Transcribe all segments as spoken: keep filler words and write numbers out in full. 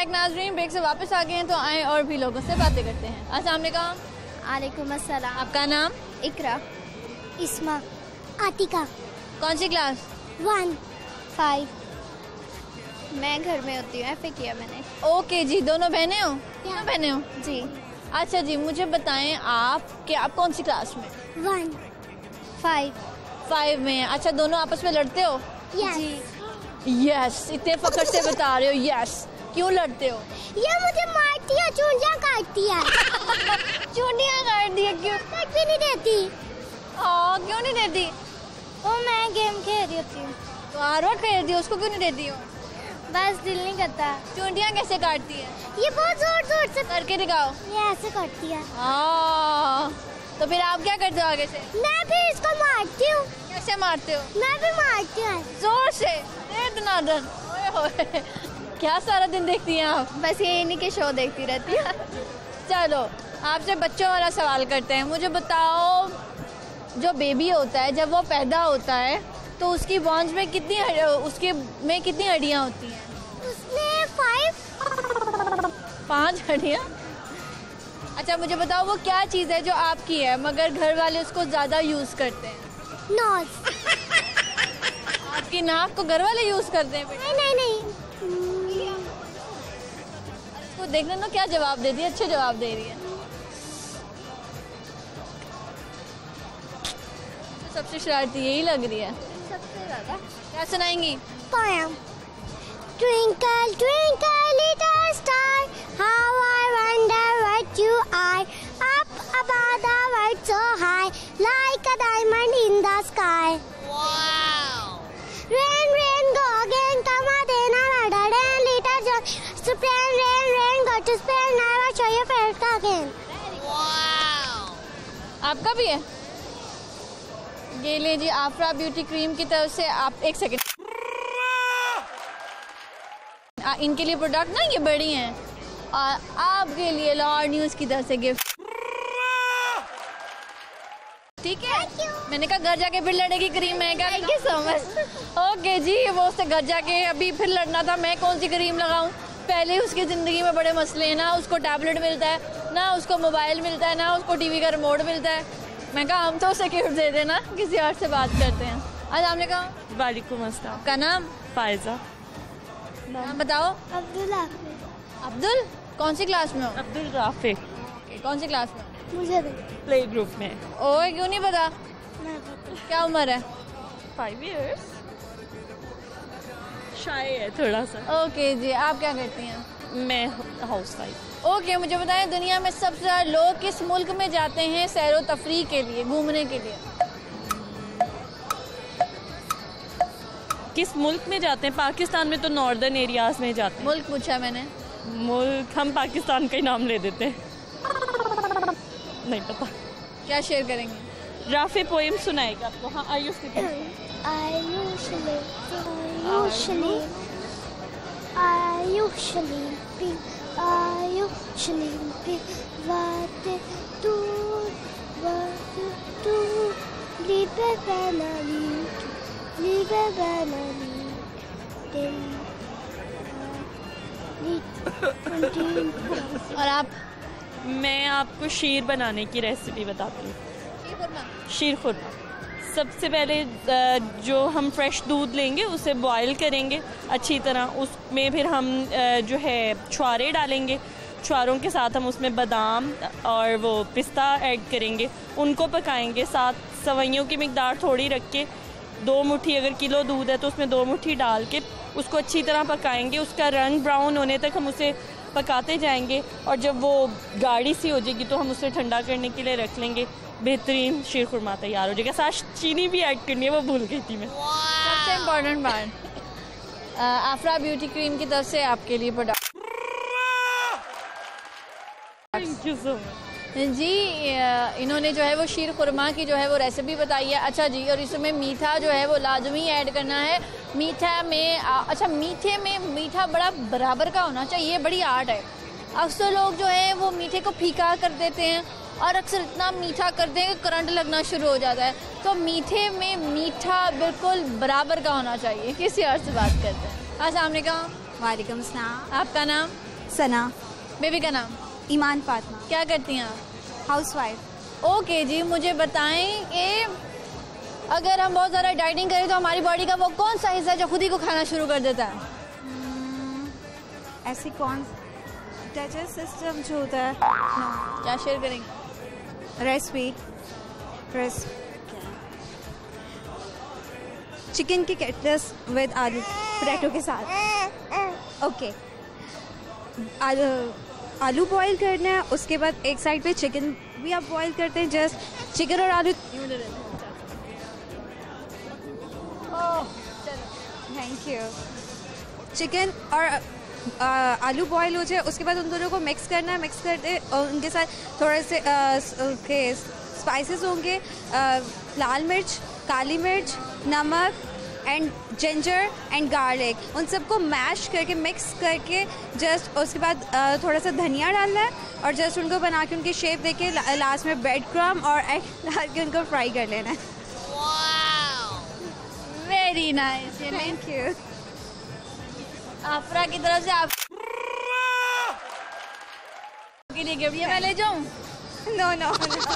Back नाज़रीन, break से वापस आ गए हैं तो आए और भी लोगों से बातें करते हैं। अस्सलाम वालेकुम। वालेकुम अस्सलाम। आपका नाम? इकरा। इस्मा। आतिका। कौन सी क्लास? वन। फाइव। मैं घर में होती हूँ, एफ ए किया मैंने। ओके जी, दोनों बहनें हो? दोनों बहनें हो जी। अच्छा जी, मुझे बताएं आप कि आप कौन सी क्लास में? वन। फाइव। फाइव में। अच्छा, दोनों आपस में लड़ते हो? यस। जी। यस, इतने फख्र से बता रहे हो। यस, क्यों लड़ते हो? ये मुझे मारती है, चूंटियां काटती है। चूंटियां काट दी है? क्यों? तक भी नहीं देती। ओ, क्यों नहीं देती? वो मैं गेम खेल रही होती हूँ। तो हर वक्त खेलती हो, उसको क्यों नहीं देती हो? बस दिल नहीं करता। चूंटियां कैसे काटती है? ये बहुत जोर जोर से करके दिखाओ। ये ऐसे काटती है। हाँ, तो फिर आप क्या करते हो आगे से? मैं भी इसको मारती हूँ। कैसे मारते हो? मैं भी मारती हूँ जोर से। इतना डर। ओए होए, क्या सारा दिन देखती हैं आप? बस ये इन्हीं के शो देखती रहती है। चलो, आपसे बच्चों वाला सवाल करते हैं। मुझे बताओ, जो बेबी होता है जब वो पैदा होता है तो उसकी बॉन्स में कितनी उसके में कितनी हड्डियाँ होती हैं? उसने फाइव। पांच हड्डियाँ। अच्छा, मुझे बताओ वो क्या चीज़ है जो आपकी है मगर घर वाले उसको ज़्यादा यूज़ करते हैं? नोज। आपकी नाक को घर वाले यूज़ करते हैं? नहीं नहीं नहीं। इसको देखने ना क्या जवाब देती है, अच्छे जवाब दे रही है। तो सबसे शरारती यही लग रही है सबसे ज्यादा। क्या सुनाएंगी? Poem. Twinkle, twinkle, little star, how I wonder what you are. Up above the world so high, like a diamond in the sky. Wow! Rain, rain, go again, come again, another rain, little John. Spend, rain, rain, go to spend, never show your face again. Wow! आपका भी है? ये ले जी, आफ्रा beauty cream की तरफ से। आप एक सेकेंड, इनके लिए प्रोडक्ट ना ये बड़ी हैं और आपके लिए लाहौर न्यूज़ की तरफ से गिफ्ट। ठीक है, मैंने कहा घर जाके फिर लड़ेगी क्रीम है क्या? Thank you so much. Okay जी, वो उससे घर जाके अभी फिर लड़ना था, मैं कौन सी क्रीम लगाऊं? पहले उसकी ज़िंदगी में बड़े मसले हैं, ना उसको टैबलेट मिलता है, ना उसको मोबाइल मिलता है, ना उसको टीवी का रिमोट मिलता है। मैं कहा हम तो उसे गिफ्ट दे देना, किसी और से बात करते हैं। अस्सलाम वालेकुम। वालेकुम अस्सलाम। का नाम? फायजा। नाम बताओ। अब्दुल्ला। अब्दुल, कौन सी क्लास में हो? अब्दुल राफे। कौन सी क्लास में? मुझे भी। प्ले ग्रुप में। ओए, क्यों नहीं पता? क्या उम्र है? Five years. शाय है थोड़ा सा। ओके जी, आप क्या करती हैं? मैं हाउस वाइफ। ओके, मुझे बताएं दुनिया में सबसे ज़्यादा लोग किस मुल्क में जाते हैं सैरो तफरी के लिए, घूमने के लिए? किस मुल्क में जाते हैं? पाकिस्तान में तो नॉर्दर्न एरियाज में जाते हैं। मुल्क पूछा मैंने। मुल्क हम पाकिस्तान का ही नाम ले देते हैं। नहीं पता। क्या शेयर करेंगे? राफे पोएम सुनाएगा आपको। हाँ, आयुष और आप? मैं आपको शीर बनाने की रेसिपी बताती हूँ। शीर खुरमा। सबसे पहले जो हम फ्रेश दूध लेंगे उसे बॉईल करेंगे अच्छी तरह, उसमें फिर हम जो है छुआरे डालेंगे, छुआरों के साथ हम उसमें बादाम और वो पिस्ता ऐड करेंगे, उनको पकाएंगे। साथ सवैयों की मिकदार थोड़ी रख के, दो मुट्ठी अगर किलो दूध है तो उसमें दो मुट्ठी डाल के उसको अच्छी तरह पकाएंगे। उसका रंग ब्राउन होने तक हम उसे पकाते जाएंगे और जब वो गाढ़ी सी हो जाएगी तो हम उसे ठंडा करने के लिए रख लेंगे। बेहतरीन शीर खुरमा तैयार हो जाएगा। साथ चीनी भी ऐड करनी है, वो भूल गई थी मैं। सबसे इम्पोर्टेंट बात, आफ्रा ब्यूटी क्रीम की तरफ से आपके लिए product. Thank you so much जी। इन्होंने जो है वो शीर खुरमा की जो है वो रेसिपी बताई है। अच्छा जी, और इसमें मीठा जो है वो लाजमी ऐड करना है। मीठा में अच्छा मीठे में मीठा बड़ा बराबर का होना चाहिए, ये बड़ी आर्ट है। अक्सर लोग जो है वो मीठे को फीका कर देते हैं और अक्सर इतना मीठा करते हैं कि करंट लगना शुरू हो जाता है। तो मीठे में मीठा बिल्कुल बराबर का होना चाहिए। किसी और से बात करते हैं। अस्सलाम वालेकुम। वालेकुम सलाम। आपका नाम? सना। बेबी का नाम? ईमान फातिमा। क्या करती हैं आप? House wife. ओके जी, मुझे बताएं कि अगर हम बहुत ज़्यादा डाइटिंग करें तो हमारी बॉडी का वो कौन सा हिस्सा है जो खुद ही को खाना शुरू कर देता है? ऐसी कौन डाइजेस्ट सिस्टम जो होता है? no. क्या शेयर करेंगे? रेसिपी रेस चिकन की कटलेट्स विद आलू पोटैटो के साथ। ओके, आलू आलू बॉईल करना है, उसके बाद एक साइड पे चिकन भी आप बॉईल करते हैं। जस्ट चिकन और आलू। Thank you. चिकन और आ, आलू बॉईल हो जाए, उसके बाद उन दोनों को मिक्स करना है। मिक्स करते और उनके साथ थोड़े से के स्पाइसेस होंगे, आ, लाल मिर्च, काली मिर्च, नमक एंड जिंजर एंड गार्लिक। उन सबको मैश करके मिक्स करके जस्ट उसके बाद आ, थोड़ा सा धनिया डालना है और जस्ट उनको बना के उनकी शेप देके ला, लास्ट में ब्रेड क्रम और एग डाल के उनको फ्राई कर लेना है। Very nice. Thank you. Afra की तरफ से आप के लिए गिफ्ट। ये मैं ले जाऊं? No no.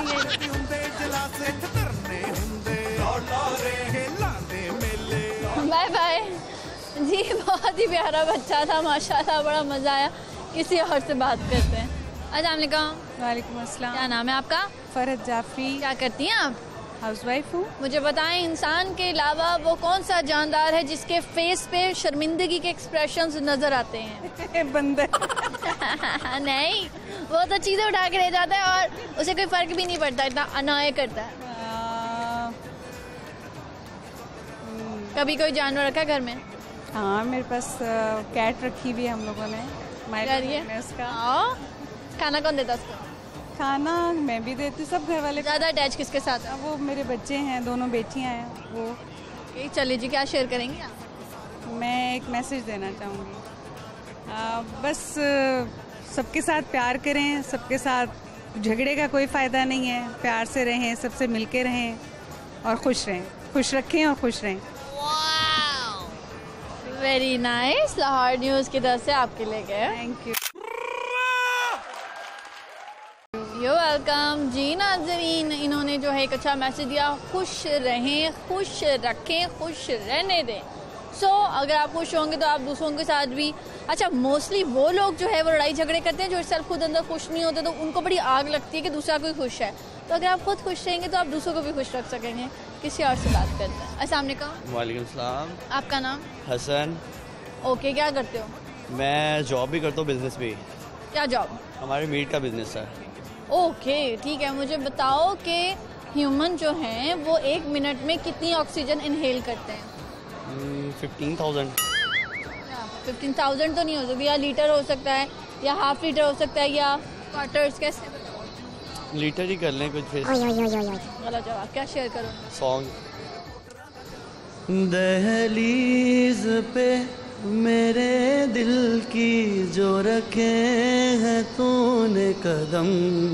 बाय बाय जी। बहुत ही प्यारा बच्चा था माशाल्लाह, बड़ा मजा आया। किसी और से बात करते हैं। अस्सलाम वालेकुम। वालेकुम अस्सलाम। क्या नाम है आपका? फरहत जाफरी। क्या करती हैं आप? हाउस वाइफ हूँ। मुझे बताएं, इंसान के अलावा वो कौन सा जानदार है जिसके फेस पे शर्मिंदगी के एक्सप्रेशंस नजर आते हैं? बंदर। नहीं, वो तो चीजें उठा के ले जाता है और उसे कोई फर्क भी नहीं पड़ता, इतना अनाय करता है। आ, कभी कोई जानवर रखा घर में? हाँ, मेरे पास कैट रखी हुई है हम लोगों ने। करिए में उसका आओ। खाना कौन देता उसको? खाना मैं भी देती, सब घर वाले। ज्यादा अटैच किसके साथ है? वो मेरे बच्चे हैं, दोनों बेटियां हैं वो। okay, चलिए जी, क्या शेयर करेंगे आप? मैं एक मैसेज देना चाहूँगी, आ, बस सबके साथ प्यार करें, सबके साथ झगड़े का कोई फ़ायदा नहीं है। प्यार से रहें, सबसे मिलके रहें और खुश रहें, खुश रखें और खुश रहें। Very nice. लाहौर न्यूज़ की तरफ से आपके लिए गए। Thank you. यू वेलकम जी। नाज़रीन, इन्होंने जो है एक अच्छा मैसेज दिया, खुश रहें, खुश रखें, खुश रहने दें। सो so, अगर आप खुश होंगे तो आप दूसरों के साथ भी। अच्छा, मोस्टली वो लोग जो है वो लड़ाई झगड़े करते हैं जो सेल्फ खुद अंदर खुश नहीं होते, तो उनको बड़ी आग लगती है कि दूसरा कोई खुश है। तो अगर आप खुद खुश रहेंगे तो आप दूसरों को भी खुश रख सकेंगे। किसी और से बात करते हैं। अस्सलाम वालेकुम। वालेकुम सलाम। आपका नाम? हसन। ओके, क्या करते हो? मैं जॉब भी करता हूँ, बिजनेस भी। क्या जॉब? हमारे मीट का बिजनेस है। ओके, ठीक है। मुझे बताओ कि ह्यूमन जो हैं वो एक मिनट में कितनी ऑक्सीजन इनहेल करते हैं? Fifteen thousand. फिफ्टीन थाउजेंड तो नहीं हो सकती, या लीटर हो सकता है, या हाफ लीटर हो सकता है, या क्वार्टर्स। कैसे? लीटर ही कर लें कुछ फिर। गलत जवाब। क्या शेयर करो? सॉन्ग। दहलीज पे मेरे दिल की जो रखे हैं तूने कदम,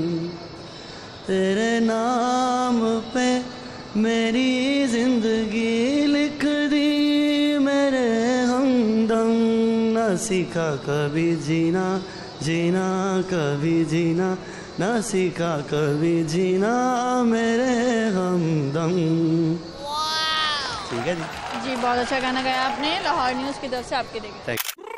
तेरे नाम पे मेरी जिंदगी लिख दी मेरे हमदम। ना सीखा कभी जीना, जीना कभी जीना, ना सीखा कभी जीना मेरे हमदम। ठीक है जी। जी, बहुत अच्छा गाना गाया आपने। लाहौर न्यूज़ की तरफ से आपके लिए। Thank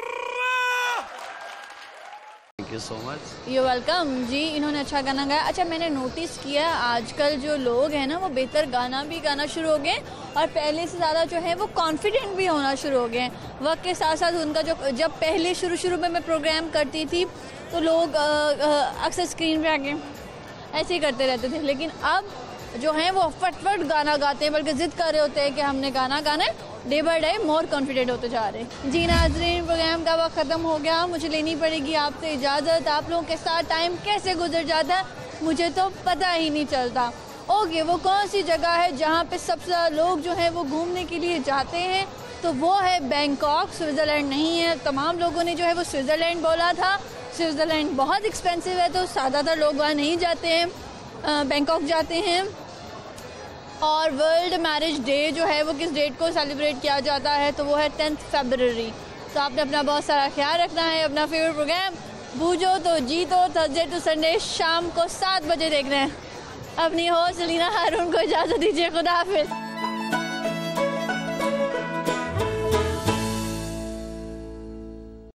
you so much. You welcome जी। इन्होंने अच्छा गाना गाया। अच्छा, मैंने नोटिस किया आजकल जो लोग हैं ना वो बेहतर गाना भी गाना शुरू हो गए और पहले से ज़्यादा जो है वो कॉन्फिडेंट भी होना शुरू हो गए। वक्त के साथ साथ उनका जो, जब पहले शुरू शुरू में मैं प्रोग्राम करती थी तो लोग अक्सर स्क्रीन पे आके ऐसे ही करते रहते थे, लेकिन अब जो हैं वो फटफट गाना गाते हैं, बल्कि जिद कर रहे होते हैं कि हमने गाना गाना है। Day by day more confident होते जा रहे हैं। जी नाज़रीन, प्रोग्राम का वक्त ख़त्म हो गया, मुझे लेनी पड़ेगी आपसे इजाज़त। आप लोगों के साथ टाइम कैसे गुजर जाता है मुझे तो पता ही नहीं चलता। ओके, वो कौन सी जगह है जहाँ पे सबसे ज़्यादा लोग जो हैं वो घूमने के लिए जाते हैं, तो वो है बैंकॉक। स्विट्ज़रलैंड नहीं है। तमाम लोगों ने जो है वो स्विट्ज़रलैंड बोला था। स्विट्ज़रलैंड बहुत एक्सपेंसिव है, तो ज़्यादातर लोग वहाँ नहीं जाते हैं, बैंकॉक जाते हैं। और वर्ल्ड मैरिज डे जो है वो किस डेट को सेलिब्रेट किया जाता है, तो वो है टेंथ फरवरी। तो आपने अपना बहुत सारा ख्याल रखना है। अपना फेवरेट प्रोग्राम भूजो तो जीतो थर्सडे टू संडे शाम को सात बजे देख रहे हैं। अपनी होस्ट अलीना हारून को इजाज़त दीजिए। खुदा हाफिज़।